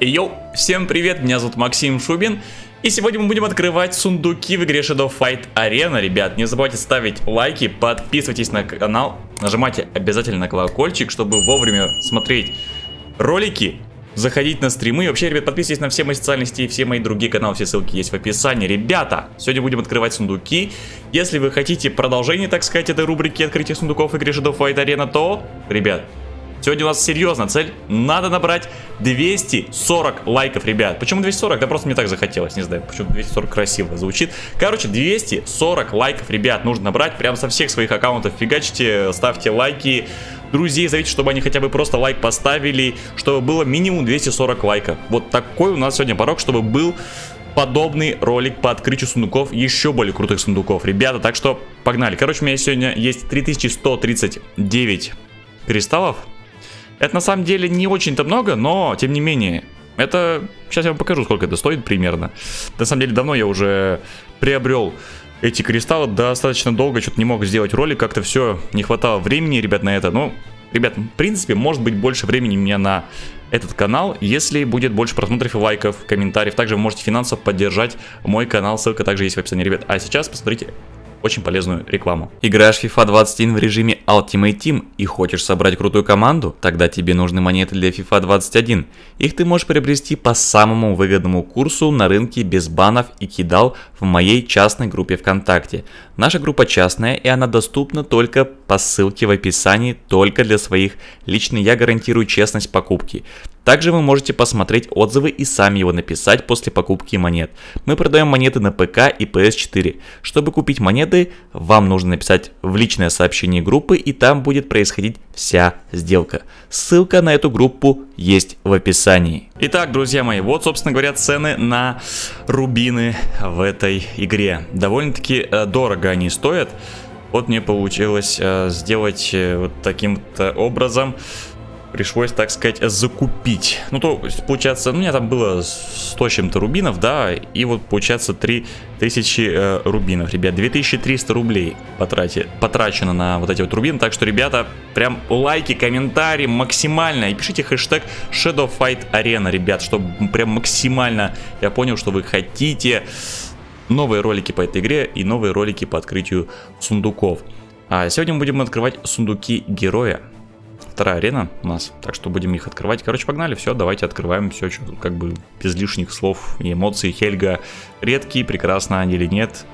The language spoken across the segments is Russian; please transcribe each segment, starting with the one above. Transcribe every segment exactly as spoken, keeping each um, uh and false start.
Йоу, всем привет, меня зовут Максим Шубин. И сегодня мы будем открывать сундуки в игре Shadow Fight Arena. Ребят, не забывайте ставить лайки, подписывайтесь на канал, нажимайте обязательно на колокольчик, чтобы вовремя смотреть ролики, заходить на стримы. И вообще, ребят, подписывайтесь на все мои социальные сети и все мои другие каналы, все ссылки есть в описании. Ребята, сегодня будем открывать сундуки. Если вы хотите продолжение, так сказать, этой рубрики открытия сундуков в игре Shadow Fight Arena, то, ребят, сегодня у нас серьезная цель. Надо набрать двести сорок лайков, ребят. Почему двести сорок? Да просто мне так захотелось, не знаю, почему двести сорок красиво звучит. Короче, двести сорок лайков, ребят, нужно набрать прям со всех своих аккаунтов. Фигачьте, ставьте лайки. Друзей зовите, чтобы они хотя бы просто лайк поставили, чтобы было минимум двести сорок лайков. Вот такой у нас сегодня порог, чтобы был подобный ролик по открытию сундуков, еще более крутых сундуков, ребята. Так что погнали. Короче, у меня сегодня есть три тысячи сто тридцать девять кристаллов. Это на самом деле не очень-то много, но тем не менее, это... Сейчас я вам покажу, сколько это стоит примерно. На самом деле, давно я уже приобрел эти кристаллы, достаточно долго, что-то не мог сделать ролик, как-то все, не хватало времени, ребят, на это. Ну, ребят, в принципе, может быть больше времени у меня на этот канал, если будет больше просмотров и лайков, комментариев. Также вы можете финансово поддержать мой канал, ссылка также есть в описании, ребят. А сейчас посмотрите очень полезную рекламу. Играешь в FIFA двадцать один в режиме Ultimate Team и хочешь собрать крутую команду? Тогда тебе нужны монеты для FIFA двадцать один. Их ты можешь приобрести по самому выгодному курсу на рынке без банов и кидал в моей частной группе ВКонтакте. Наша группа частная, и она доступна только по ссылке в описании, только для своих. Лично я гарантирую честность покупки. Также вы можете посмотреть отзывы и сами его написать после покупки монет. Мы продаем монеты на ПК и пэ эс четыре. Чтобы купить монеты, вам нужно написать в личное сообщение группы, и там будет происходить вся сделка. Ссылка на эту группу есть в описании. Итак, друзья мои, вот, собственно говоря, цены на рубины в этой игре. Довольно-таки э, дорого они стоят. Вот мне получилось э, сделать э, вот таким-то образом. Пришлось, так сказать, закупить. Ну, то, получается, ну, у меня там было сто с чем-то рубинов, да, и вот, получается, три тысячи э, рубинов, ребят. две тысячи триста рублей потрати, потрачено на вот эти вот рубины. Так что, ребята, прям лайки, комментарии максимально. И пишите хэштег Shadow Fight Arena, ребят, чтобы прям максимально я понял, что вы хотите новые ролики по этой игре и новые ролики по открытию сундуков. А сегодня мы будем открывать сундуки героя. Вторая арена у нас, так что будем их открывать. Короче, погнали, все, давайте открываем все, что, как бы без лишних слов и эмоций. Хельга редкий, прекрасно они или нет.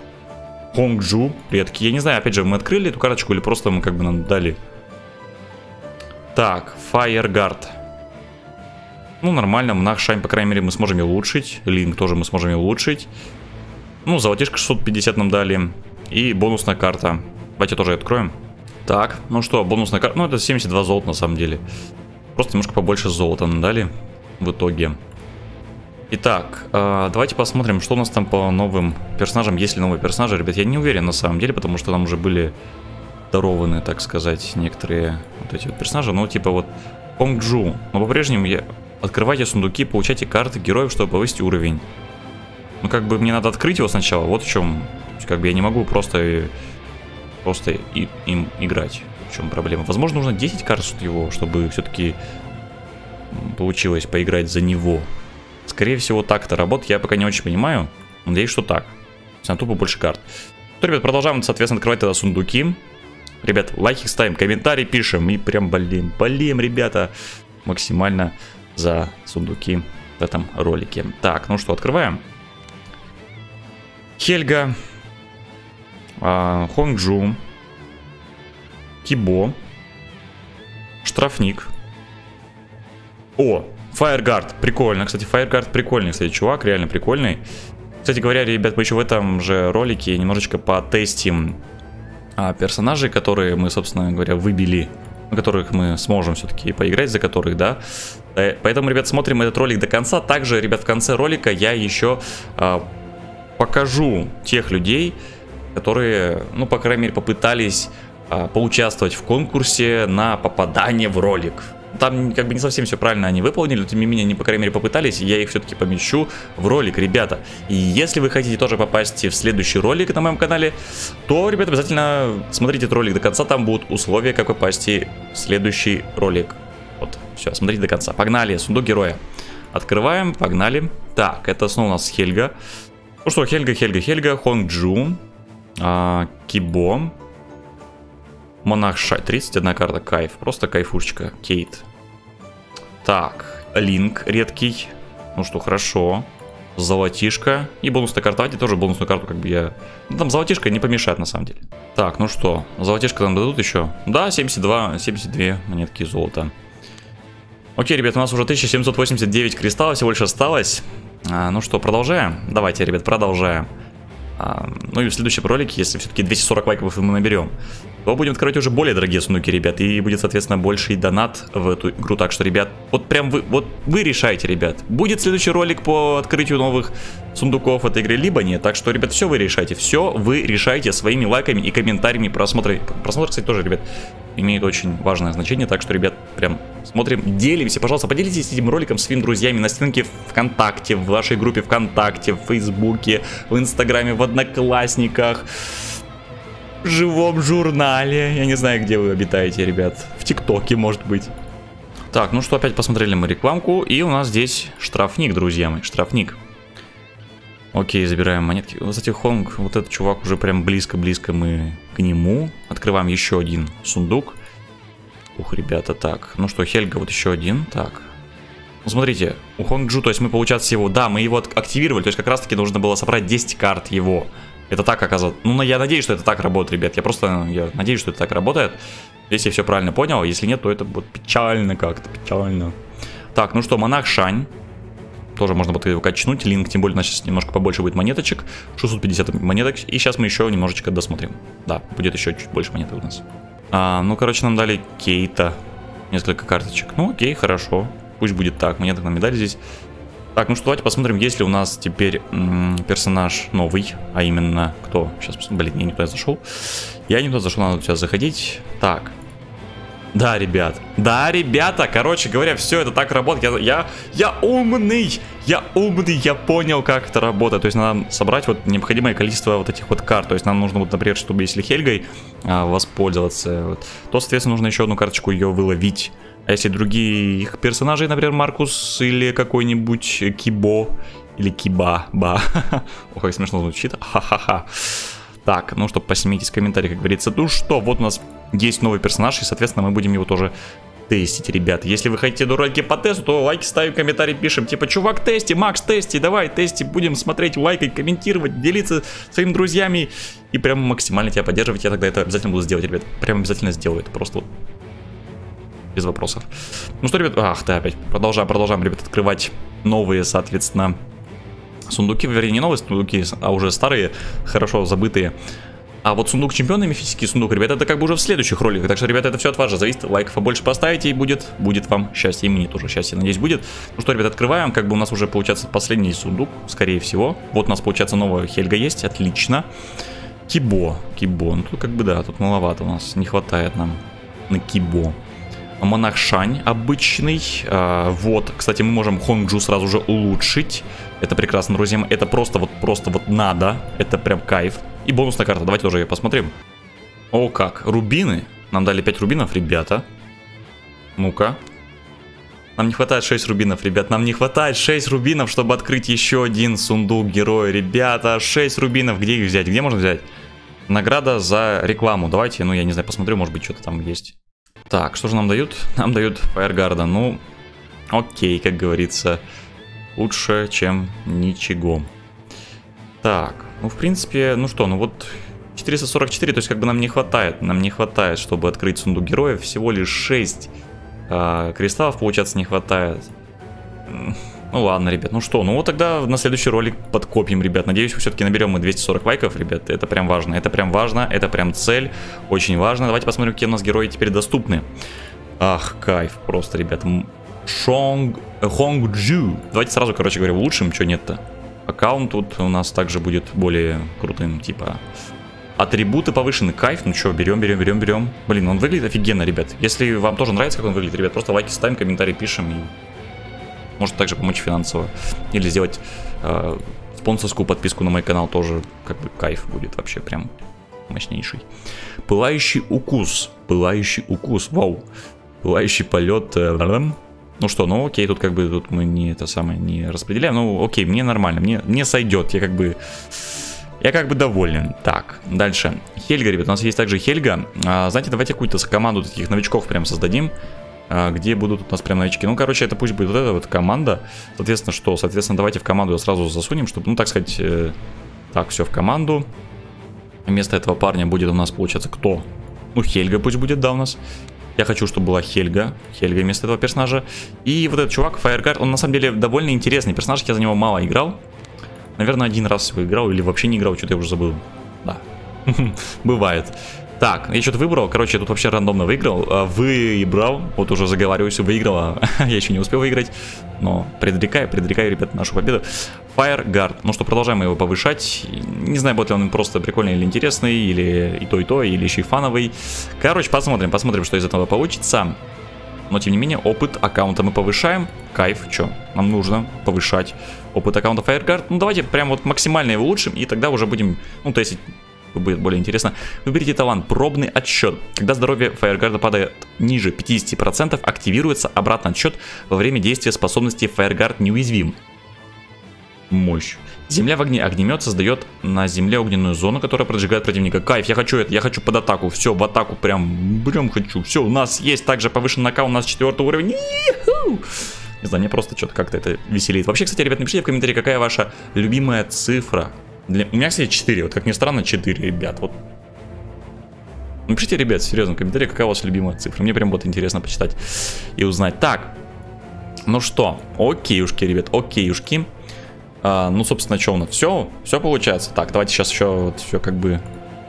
Хонгджу редкий, я не знаю, опять же, мы открыли эту карточку или просто мы как бы нам дали. Так, Fireguard. Ну, нормально, Монах Шайн, по крайней мере, мы сможем ее улучшить. Линк тоже мы сможем ее улучшить. Ну, золотишко шестьсот пятьдесят нам дали. И бонусная карта. Давайте тоже откроем. Так, ну что, бонусная карта, ну это семьдесят два золота на самом деле. Просто немножко побольше золота нам дали в итоге. Итак, э, давайте посмотрим, что у нас там по новым персонажам. Есть ли новые персонажи, ребят, я не уверен на самом деле, потому что там уже были дарованы, так сказать, некоторые вот эти вот персонажи. Ну типа вот Хонгджу, но по-прежнему я... открывайте сундуки, получайте карты героев, чтобы повысить уровень. Ну как бы мне надо открыть его сначала, вот в чем, как бы я не могу просто... Просто и, им играть. В чем проблема? Возможно, нужно десять карт его, чтобы все-таки получилось поиграть за него. Скорее всего, так это работает. Я пока не очень понимаю. Надеюсь, что так. На тупо больше карт. Ну, ребят, продолжаем, соответственно, открывать тогда сундуки. Ребят, лайки ставим, комментарии пишем. И прям болеем, болеем, ребята, максимально за сундуки в этом ролике. Так, ну что, открываем. Хельга. Хонгджу, Кибо, Штрафник. О, Fireguard, прикольно. Кстати, Fireguard прикольный, кстати, чувак, реально прикольный. Кстати говоря, ребят, мы еще в этом же ролике немножечко потестим а, персонажей, которые мы, собственно говоря, выбили, на которых мы сможем все-таки поиграть, за которых, да. Поэтому, ребят, смотрим этот ролик до конца. Также, ребят, в конце ролика я еще а, покажу тех людей, которые, ну, по крайней мере, попытались а, поучаствовать в конкурсе на попадание в ролик. Там как бы не совсем все правильно они выполнили, но тем не менее они, по крайней мере, попытались, и я их все-таки помещу в ролик, ребята. И если вы хотите тоже попасть в следующий ролик на моем канале, то, ребята, обязательно смотрите этот ролик до конца, там будут условия, как попасть в следующий ролик. Вот, все, смотрите до конца. Погнали, сундук героя. Открываем, погнали. Так, это снова у нас Хельга. Ну что, Хельга, Хельга, Хельга, Хонгджу, а, Кибо, Монах Шай. тридцать одна карта, кайф. Просто кайфушечка. Кейт. Так, Линк редкий. Ну что, хорошо. Золотишко. И бонусная карта. Давайте тоже бонусную карту, как бы я... Ну, там золотишко не помешает, на самом деле. Так, ну что, золотишко нам дадут еще? Да, семьдесят два, семьдесят две монетки золота. Окей, ребят, у нас уже тысяча семьсот восемьдесят девять кристаллов всего лишь осталось. А, ну что, продолжаем? Давайте, ребят, продолжаем. А, ну и в следующем ролике, если все-таки двести сорок лайков мы наберем, то будем открывать уже более дорогие сундуки, ребят. И будет, соответственно, больший донат в эту игру. Так что, ребят, вот прям вы, вот вы решаете, ребят. Будет следующий ролик по открытию новых сундуков этой игры, либо нет. Так что, ребят, все вы решаете. Все вы решаете своими лайками и комментариями, просмотры. Просмотр, кстати, тоже, ребят, имеет очень важное значение. Так что, ребят, прям смотрим, делимся. Пожалуйста, поделитесь этим роликом с своими друзьями на стенке ВКонтакте, в вашей группе ВКонтакте, в Фейсбуке, в Инстаграме, в Одноклассниках, в живом журнале. Я не знаю, где вы обитаете, ребят. В ТикТоке, может быть. Так, ну что, опять посмотрели мы рекламку. И у нас здесь штрафник, друзья мои, штрафник. Окей, забираем монетки. Кстати, Хонг, вот этот чувак уже прям близко-близко мы к нему. Открываем еще один сундук. Ух, ребята, так. Ну что, Хельга, вот еще один. Так. Ну, смотрите, у Хонгджу, то есть мы, получается, его... Да, мы его активировали, то есть как раз-таки нужно было собрать десять карт его. Это так оказалось. Ну, я надеюсь, что это так работает, ребят. Я просто я надеюсь, что это так работает. Если я все правильно понял. Если нет, то это будет печально как-то, печально. Так, ну что, Монах Шань. Тоже можно будет его качнуть. Линк, тем более, у нас сейчас немножко побольше будет монеточек. шестьсот пятьдесят монеток. И сейчас мы еще немножечко досмотрим. Да, будет еще чуть больше монеток у нас. А, ну, короче, нам дали Кейта. Несколько карточек. Ну, окей, хорошо. Пусть будет так. Монеток нам не дали здесь. Так, ну что, давайте посмотрим, есть ли у нас теперь персонаж новый. А именно, кто? Сейчас, блин, я не туда зашел. Я не туда зашел, надо сейчас заходить. Так. Да, ребят. Да, ребята, короче говоря, все это так работает. Я, я, я умный. Я умный, я понял, как это работает. То есть надо собрать вот необходимое количество вот этих вот карт. То есть нам нужно, вот, например, чтобы если Хельгой а, воспользоваться, вот, то, соответственно, нужно еще одну карточку ее выловить. А если другие их персонажи, например, Маркус или какой-нибудь Кибо, или Киба, ба. Ох, как смешно звучит. Ха-ха-ха. Так, ну что, посмейтесь в комментариях, как говорится. Ну что, вот у нас есть новый персонаж, и, соответственно, мы будем его тоже тестить, ребят. Если вы хотите ролики по тесту, то лайки ставим, комментарии пишем. Типа, чувак, тести, Макс, тести, давай, тести. Будем смотреть, лайкать, комментировать, делиться своими друзьями. И прям максимально тебя поддерживать. Я тогда это обязательно буду сделать, ребят. Прям обязательно сделаю. Это просто вот без вопросов. Ну что, ребят, ах, да, опять продолжаем, продолжаем, ребят, открывать новые, соответственно, сундуки. Вернее, не новые сундуки, а уже старые, хорошо забытые. А вот сундук чемпиона, мифический сундук, ребята, это как бы уже в следующих роликах. Так что, ребята, это все от вас же зависит. Лайков побольше поставите, и будет, будет вам счастье. И мне тоже счастье, надеюсь, будет. Ну что, ребят, открываем. Как бы у нас уже получается последний сундук, скорее всего. Вот у нас получается новая Хельга есть, отлично. Кибо, Кибо, ну тут как бы да, тут маловато у нас, не хватает нам на Кибо. Монах Шань обычный. А, вот, кстати, мы можем Хонгджу сразу же улучшить. Это прекрасно, друзья. Это просто вот, просто вот надо. Это прям кайф. И бонусная карта. Давайте тоже ее посмотрим. О, как. Рубины. Нам дали пять рубинов, ребята. Ну-ка. Нам не хватает шесть рубинов, ребят. Нам не хватает шесть рубинов, чтобы открыть еще один сундук героя. Ребята, шесть рубинов. Где их взять? Где можно взять? Награда за рекламу. Давайте, ну, я не знаю, посмотрю, может быть, что-то там есть. Так, что же нам дают? Нам дают Фаергарда. Ну, окей, как говорится. Лучше, чем ничего. Так, ну, в принципе, ну что, ну вот четыреста сорок четыре, то есть как бы нам не хватает. Нам не хватает, чтобы открыть сундук героев. Всего лишь шесть а, кристаллов, получается, не хватает. Ну ладно, ребят, ну что, ну вот тогда на следующий ролик подкопим, ребят. Надеюсь, все-таки наберем мы двести сорок лайков, ребят. Это прям важно, это прям важно, это прям цель. Очень важно. Давайте посмотрим, какие у нас герои теперь доступны. Ах, кайф просто, ребят. Шонг... Хонгджу. Давайте сразу, короче говоря, улучшим, что нет-то. Аккаунт тут у нас также будет более крутым, типа... Атрибуты повышены, кайф, ну что, берем, берем, берем, берем. Блин, он выглядит офигенно, ребят. Если вам тоже нравится, как он выглядит, ребят, просто лайки ставим, комментарии пишем и... Может также помочь финансово. Или сделать э, спонсорскую подписку на мой канал. Тоже как бы кайф будет вообще прям мощнейший. Пылающий укус. Пылающий укус. Вау. Пылающий полет. Э, Ну что, ну окей, тут как бы тут мы не это самое не распределяем. Ну окей, мне нормально, мне, мне сойдет. Я как бы... Я как бы доволен. Так, дальше. Хельга, ребят, у нас есть также Хельга. А, знаете, давайте какую-то команду таких новичков прям создадим. А, где будут у нас прям новички. Ну, короче, это пусть будет вот эта вот команда. Соответственно, что? Соответственно, давайте в команду сразу засунем, чтобы, ну, так сказать... Э, так, все в команду. Вместо этого парня будет у нас, получается, кто? Ну, Хельга пусть будет, да, у нас. Я хочу, чтобы была Хельга. Хельга вместо этого персонажа. И вот этот чувак, Fireguard, он на самом деле довольно интересный персонаж. Я за него мало играл. Наверное, один раз всего играл или вообще не играл, что-то я уже забыл. Да, бывает. Так, я что-то выбрал, короче, я тут вообще рандомно выиграл. Выбрал, вот уже заговариваюсь, выиграл, я еще не успел выиграть. Но предрекаю, предрекаю, ребят, нашу победу. Fireguard, ну что, продолжаем его повышать. Не знаю, будет ли он просто прикольный или интересный, или и то, и то, или еще и фановый. Короче, посмотрим, посмотрим, что из этого получится. Но, тем не менее, опыт аккаунта мы повышаем. Кайф, что? Нам нужно повышать опыт аккаунта Fireguard. Ну, давайте прям вот максимально его улучшим, и тогда уже будем, ну, тестить. Будет более интересно. Выберите талант «Пробный отсчет». Когда здоровье Fireguard падает ниже пятидесяти процентов, активируется обратный отсчет во время действия способности Fireguard неуязвим. Мощь. Земля в огне. Огнемет создает на земле огненную зону, которая поджигает противника. Кайф, я хочу это, я хочу под атаку. Все, в атаку прям, прям хочу. Все, у нас есть также повышенный аккаунт, у нас четвертый уровень. Не знаю, мне просто что-то как-то это веселит. Вообще, кстати, ребят, напишите в комментарии, какая ваша любимая цифра. Для... У меня, кстати, четыре. Вот как ни странно, четыре, ребят. Вот. Напишите, ребят, серьезно, в комментариях, какая у вас любимая цифра. Мне прям вот интересно почитать и узнать. Так, ну что, окейушки, ребят, окейушки. А, ну, собственно, что у нас? Все, все получается. Так, давайте сейчас еще вот все как бы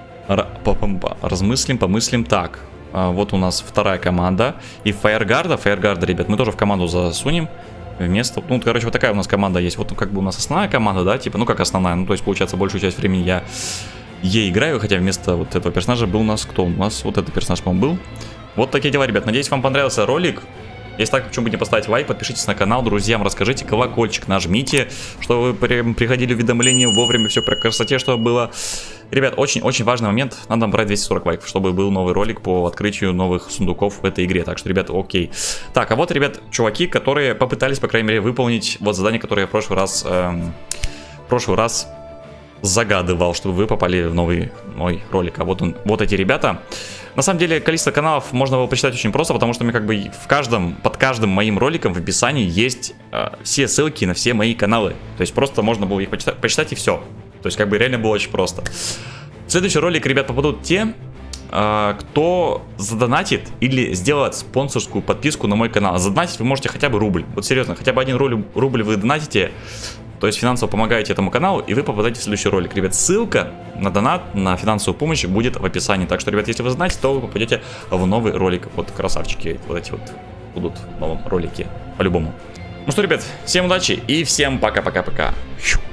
размыслим, помыслим. Так, а, вот у нас вторая команда. И Fireguard, Fireguard, ребят, мы тоже в команду засунем. Вместо, ну, короче, вот такая у нас команда есть. Вот как бы у нас основная команда, да, типа, ну, как основная. Ну, то есть, получается, большую часть времени я ей играю. Хотя вместо вот этого персонажа был у нас кто? У нас вот этот персонаж, по-моему, был. Вот такие дела, ребят. Надеюсь, вам понравился ролик. Если так, почему бы не поставить лайк, подпишитесь на канал, друзьям расскажите, колокольчик нажмите, чтобы вы при, приходили уведомления вовремя, все по красоте, чтобы было. Ребят, очень-очень важный момент, надо набрать двести сорок лайков, чтобы был новый ролик по открытию новых сундуков в этой игре. Так что, ребят, окей. Так, а вот, ребят, чуваки, которые попытались, по крайней мере, выполнить вот задание, которое я в прошлый раз, эм, в прошлый раз загадывал, чтобы вы попали в новый мой ролик. А вот он, вот эти ребята. На самом деле, количество каналов можно было посчитать очень просто, потому что мне как бы в каждом, под каждым моим роликом в описании есть э, все ссылки на все мои каналы. То есть просто можно было их почитать, почитать и все. То есть как бы реально было очень просто. В следующий ролик, ребят, попадут те, э, кто задонатит или сделает спонсорскую подписку на мой канал. Задонатить вы можете хотя бы рубль. Вот серьезно, хотя бы один рубль, рубль вы донатите. То есть финансово помогаете этому каналу, и вы попадаете в следующий ролик. Ребят, ссылка на донат, на финансовую помощь будет в описании. Так что, ребят, если вы знаете, то вы попадете в новый ролик. Вот красавчики вот эти вот будут в новом ролике, по-любому. Ну что, ребят, всем удачи и всем пока-пока-пока.